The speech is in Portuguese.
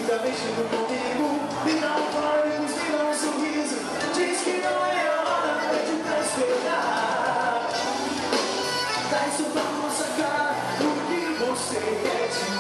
fica mexendo comigo. Me dá um fôlego, me dá um sorriso. Diz que não é a hora, pede pra esperar. Dá isso pra nossa cara, o que você quer de mim?